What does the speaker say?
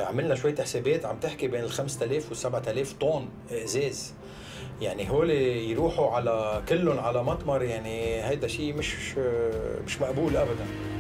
عملنا شويه حسابات، عم تحكي بين ال 5000 وال 7000 طن ازاز. يعني هول يروحوا على كلهم على مطمر، يعني هيدا شيء مش مقبول ابدا.